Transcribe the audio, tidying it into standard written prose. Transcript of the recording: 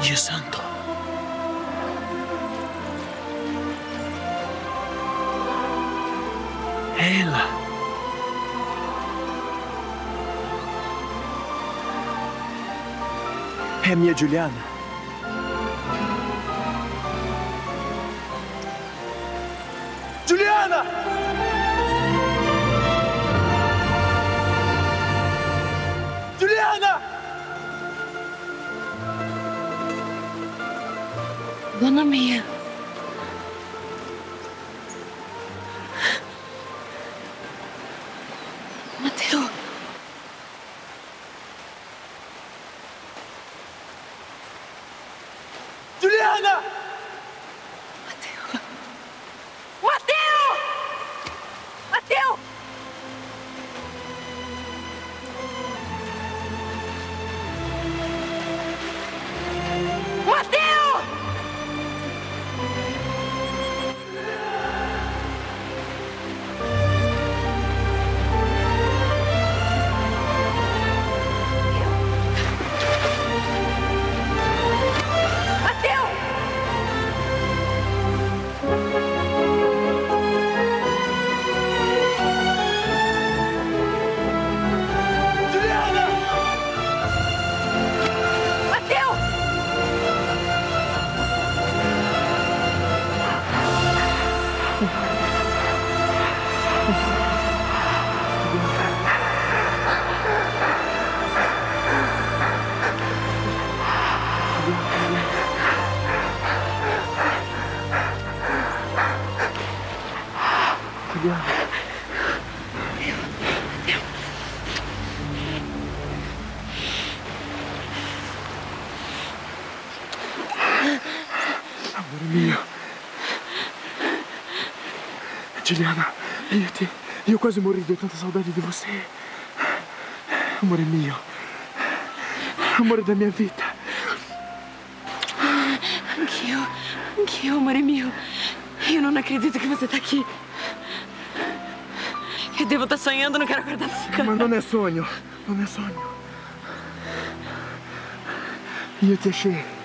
Dio santo. Ela. É minha Juliana. Juliana! Juliana! Dona Mia. Mateu. Juliana! Mateu. Mateu! Mateu! Mateu! Amore mio. Juliana, io quasi morri di tanta saudade di você. Amore mio. Amore da minha vida. Anch'io, amore mio. Io non acredito che você tá aqui. Eu devo estar sonhando, não quero acordar nunca. Mas não é sonho. Não é sonho. E eu te achei.